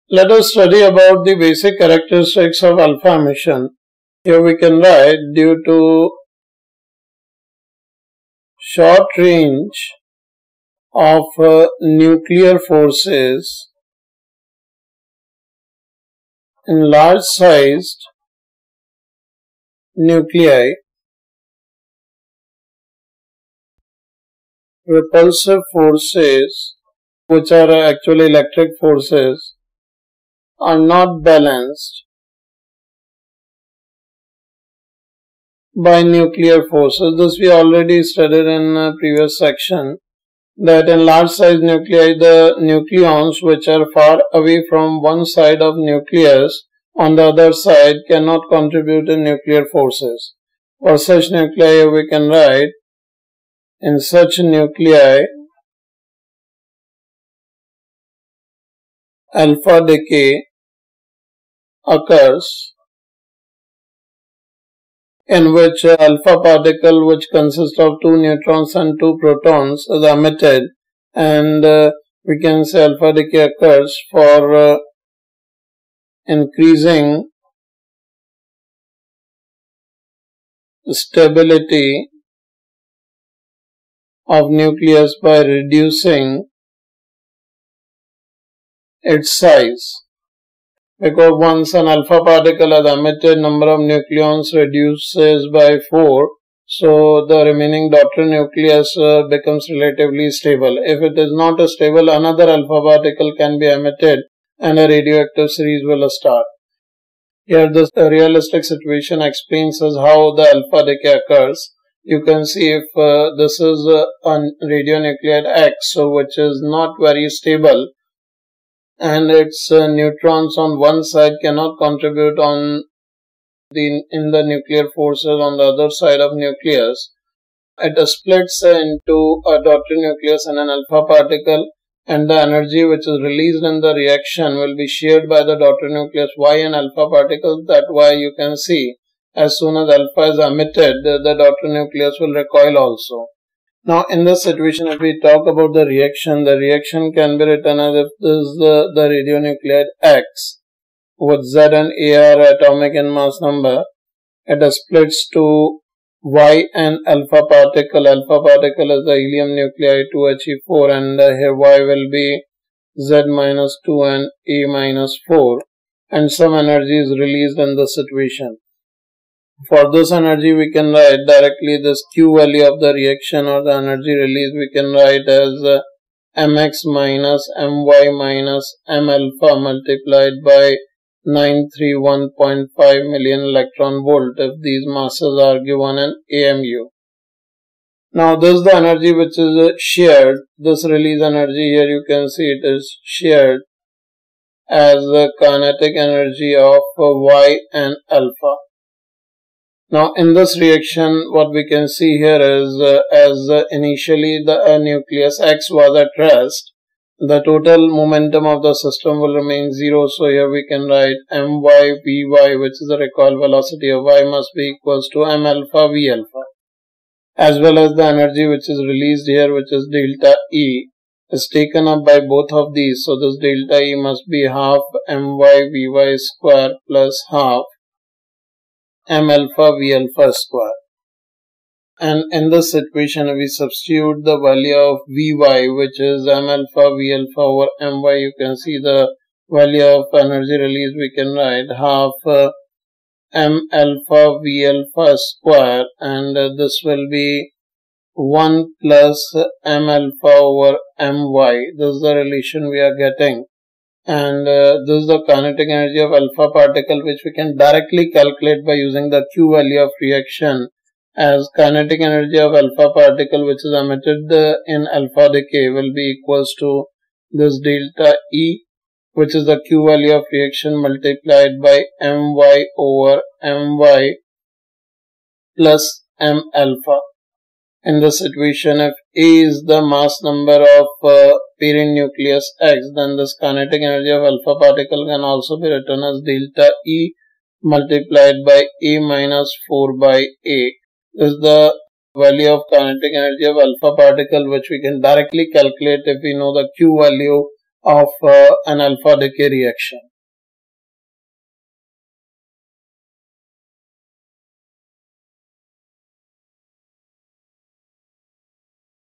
Let us study about the basic characteristics of alpha emission. Here we can write, due to short range of nuclear forces in large sized nuclei, repulsive forces, which are actually electric forces, are not balanced by nuclear forces. This we already studied in a previous section, that in large size nuclei, the nucleons which are far away from one side of nucleus on the other side cannot contribute in nuclear forces. For such nuclei we can write, in such nuclei alpha decay occurs, in which alpha particle, which consists of 2 neutrons and 2 protons, is emitted, and we can say alpha decay occurs for increasing stability of nucleus by reducing its size. Because once an alpha particle is emitted, number of nucleons reduces by 4, so the remaining daughter nucleus becomes relatively stable. If it is not stable, another alpha particle can be emitted and a radioactive series will start. Here this realistic situation explains us how the alpha decay occurs. You can see if this is a radionuclide X, so which is not very stable, and its neutrons on one side cannot contribute in the nuclear forces on the other side of nucleus. It splits into a daughter nucleus and an alpha particle, and the energy which is released in the reaction will be shared by the daughter nucleus Y and alpha particles. That Y you can see, as soon as alpha is emitted, the daughter nucleus will recoil also. Now, in this situation, if we talk about the reaction can be written as if this is the radionuclide X with Z and AR atomic and mass number. It splits to Y and alpha particle. Alpha particle is the helium nuclei 2He4, and here Y will be Z minus 2 and A minus 4, and some energy is released in this situation. For this energy we can write directly this Q value of the reaction or the energy release we can write as mx minus my minus m alpha multiplied by 931.5 million electron volt if these masses are given in AMU. Now this is the energy which is shared. This release energy here you can see it is shared as the kinetic energy of Y and alpha. Now in this reaction what we can see here is as initially the nucleus X was at rest, the total momentum of the system will remain 0. So here we can write my Vy, which is the recoil velocity of Y, must be equals to m alpha V alpha, as well as the energy which is released here, which is delta E, is taken up by both of these. So this delta E must be half my Vy square plus half m alpha V alpha square. And in this situation we substitute the value of Vy, which is m alpha V alpha over my. You can see the value of energy release we can write half m alpha V alpha square, and this will be 1 plus m alpha over my. This is the relation we are getting. And this is the kinetic energy of alpha particle, which we can directly calculate by using the Q value of reaction, as kinetic energy of alpha particle which is emitted in alpha decay will be equals to this delta E, which is the Q value of reaction multiplied by my over my plus m alpha. In this situation, if A is the mass number of parent nucleus X, then this kinetic energy of alpha particle can also be written as delta E multiplied by A minus 4 by A. This is the value of kinetic energy of alpha particle, which we can directly calculate if we know the Q value of an alpha decay reaction.